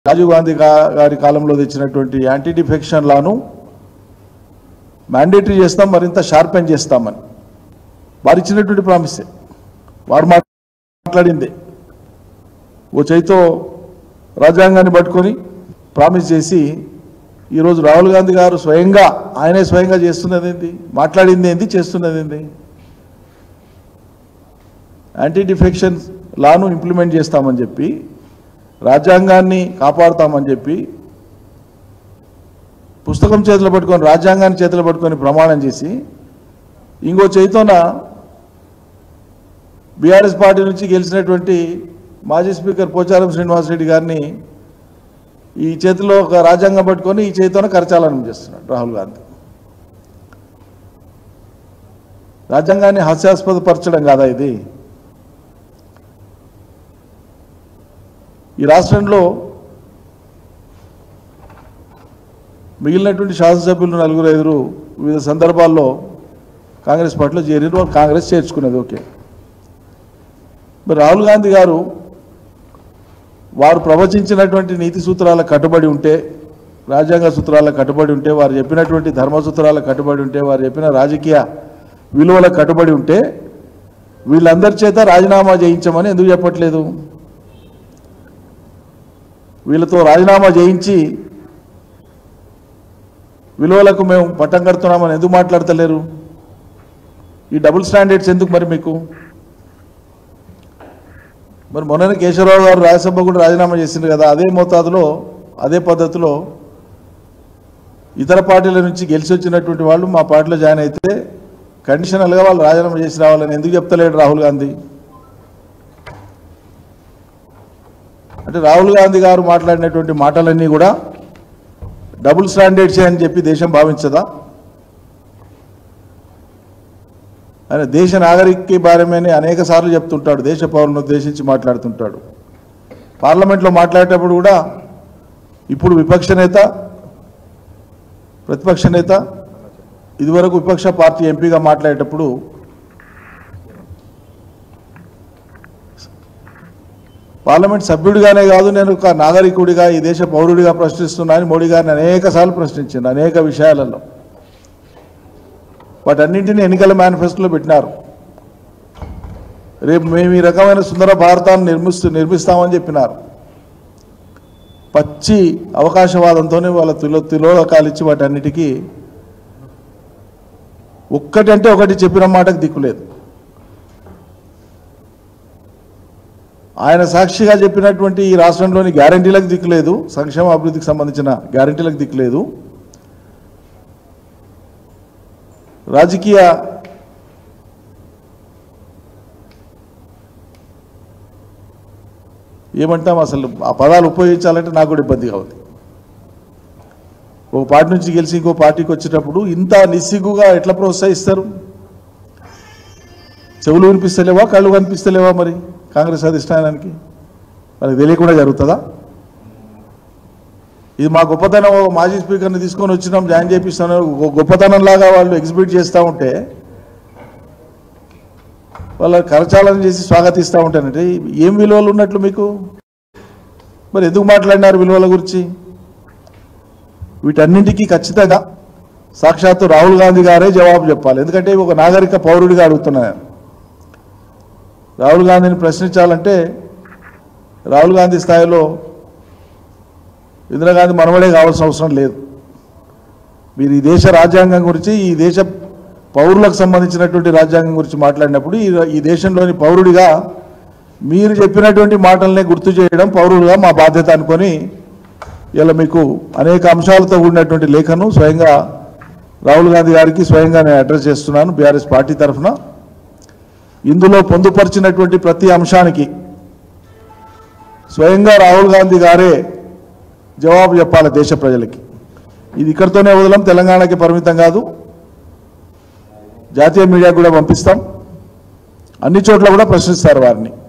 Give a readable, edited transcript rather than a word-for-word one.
రాజీవ్ గాంధీ గారి కాలంలో తెచ్చినటువంటి యాంటీ డిఫెక్షన్ లాను మ్యాండేటరీ చేస్తాం, మరింత షార్పెన్ చేస్తామని వారు ఇచ్చినటువంటి ప్రామిసే, వారు మాట్లాడిందే. ఓ చేతితో రాజ్యాంగాన్ని పట్టుకొని ప్రామిస్ చేసి ఈరోజు రాహుల్ గాంధీ గారు స్వయంగా ఆయనే స్వయంగా చేస్తున్నది ఏంటి, మాట్లాడింది ఏంటి, చేస్తున్నది ఏంటి? యాంటీ డిఫెక్షన్ లాను ఇంప్లిమెంట్ చేస్తామని చెప్పి, రాజ్యాంగాన్ని కాపాడుతామని చెప్పి, పుస్తకం చేతిలో పట్టుకొని రాజ్యాంగాన్ని చేతిలో పట్టుకొని ప్రమాణం చేసి, ఇంకో చేతితోన బీఆర్ఎస్ పార్టీ నుంచి గెలిచినటువంటి మాజీ స్పీకర్ పోచారం శ్రీనివాసరెడ్డి గారిని ఈ చేతిలో ఒక రాజ్యాంగం పట్టుకొని ఈ చేతితోనే కరచాలనం చేస్తున్నాడు రాహుల్ గాంధీ. రాజ్యాంగాన్ని హాస్యాస్పదపరచడం కాదా ఇది? ఈ రాష్ట్రంలో మిగిలినటువంటి శాసనసభ్యులు 4-5 వివిధ సందర్భాల్లో కాంగ్రెస్ పార్టీలో చేరిన వాళ్ళు కాంగ్రెస్ చేర్చుకునేది ఓకే. మరి రాహుల్ గాంధీ గారు వారు ప్రవచించినటువంటి నీతి సూత్రాలకు కట్టుబడి ఉంటే, రాజ్యాంగ సూత్రాలకు కట్టుబడి ఉంటే, వారు చెప్పినటువంటి ధర్మ సూత్రాలకు కట్టుబడి ఉంటే, వారు చెప్పిన రాజకీయ విలువలకు కట్టుబడి ఉంటే వీళ్ళందరి చేత రాజీనామా చేయించమని ఎందుకు చెప్పట్లేదు? వీళ్ళతో రాజీనామా చేయించి విలువలకు మేము పట్టం కడుతున్నామని ఎందుకు మాట్లాడతలేరు? ఈ డబుల్ స్టాండర్డ్స్ ఎందుకు మరి మీకు? మరి మొన్ననే కేశవరావు గారు రాజ్యసభ కూడా రాజీనామా చేసింది కదా, అదే మోతాదులో అదే పద్ధతిలో ఇతర పార్టీల నుంచి గెలిచి వచ్చినటువంటి వాళ్ళు మా పార్టీలో జాయిన్ అయితే కండిషనల్గా వాళ్ళు రాజీనామా చేసి రావాలని ఎందుకు చెప్తలేడు రాహుల్ గాంధీ? అంటే రాహుల్ గాంధీ గారు మాట్లాడినటువంటి మాటలన్నీ కూడా డబుల్ స్టాండర్డ్సే అని చెప్పి దేశం భావించదా? ఆయన దేశ నాగరిక బారమని అనేక సార్లు చెప్తుంటాడు, దేశ పౌరులను ఉద్దేశించి మాట్లాడుతుంటాడు. పార్లమెంట్లో మాట్లాడేటప్పుడు కూడా ఇప్పుడు విపక్ష నేత, ప్రతిపక్ష నేత, ఇదివరకు విపక్ష పార్టీ ఎంపీగా మాట్లాడేటప్పుడు పార్లమెంట్ సభ్యుడిగానే కాదు, నేను ఒక నాగరికుడిగా ఈ దేశ పౌరుడిగా ప్రశ్నిస్తున్నానని మోడీ గారిని అనేక సార్లు ప్రశ్నించింది అనేక విషయాలలో. వాటన్నింటినీ ఎన్నికల మేనిఫెస్టోలో పెట్టినారు. రేపు మేము ఈ రకమైన సుందర భారతాన్ని నిర్మిస్తామని చెప్పినారు. పచ్చి అవకాశవాదంతోనే వాళ్ళ తిలోదకాలు ఇచ్చి వాటన్నిటికీ ఒక్కటంటే ఒకటి చెప్పిన మాటకు దిక్కులేదు. ఆయన సాక్షిగా చెప్పినటువంటి ఈ రాష్ట్రంలోని గ్యారంటీలకు దిక్కులేదు, సంక్షేమ అభివృద్ధికి సంబంధించిన గ్యారంటీలకు దిక్కులేదు. రాజకీయ ఏమంటాం అసలు ఆ పదాలు ఉపయోగించాలంటే నాకు కూడా ఇబ్బందిగా ఉంది. ఒక పార్టీ నుంచి గెలిచి ఇంకో పార్టీకి వచ్చేటప్పుడు ఇంత నిస్సిగ్గుగా ఎట్లా ప్రోత్సహిస్తారు? చెవులు వినిపిస్తలేవా, కళ్ళు కనిపిస్తలేవా? మరి కాంగ్రెస్ అధిష్టానానికి మనకి తెలియకుండా జరుగుతుందా? ఇది మా గొప్పతనం, మాజీ స్పీకర్ని తీసుకొని వచ్చినాం, జాయిన్ చేపిస్తాను, గొప్పతనం లాగా వాళ్ళు ఎగ్జిబిట్ చేస్తూ ఉంటే, వాళ్ళ కరచాలనం చేసి స్వాగతిస్తూ ఉంటానంటే ఏం విలువలు ఉన్నట్లు మీకు? మరి ఎందుకు మాట్లాడినారు విలువల గురించి? వీటన్నింటికీ ఖచ్చితంగా సాక్షాత్తు రాహుల్ గాంధీ గారే జవాబు చెప్పాలి. ఎందుకంటే ఒక నాగరిక పౌరుడిగా అడుగుతున్నాను. రాహుల్ గాంధీని ప్రశ్నించాలంటే రాహుల్ గాంధీ స్థాయిలో ఇందిరాగాంధీ మనవడే కావాల్సిన అవసరం లేదు. మీరు ఈ దేశ రాజ్యాంగం గురించి, ఈ దేశ పౌరులకు సంబంధించినటువంటి రాజ్యాంగం గురించి మాట్లాడినప్పుడు ఈ దేశంలోని పౌరుడిగా మీరు చెప్పినటువంటి మాటలనే గుర్తు చేయడం పౌరులుగా మా బాధ్యత అనుకొని ఇలా మీకు అనేక అంశాలతో కూడినటువంటి లేఖను స్వయంగా రాహుల్ గాంధీ గారికి స్వయంగా నేను అడ్రస్ చేస్తున్నాను బీఆర్ఎస్ పార్టీ తరఫున. ఇందులో పొందుపరిచినటువంటి ప్రతి అంశానికి స్వయంగా రాహుల్ గాంధీ గారే జవాబు చెప్పాలి దేశ ప్రజలకి. ఇది ఇక్కడితోనే వదలం, తెలంగాణకి పరిమితం కాదు, జాతీయ మీడియాకు కూడా పంపిస్తాం. అన్ని చోట్ల కూడా ప్రశ్నిస్తారు వారిని.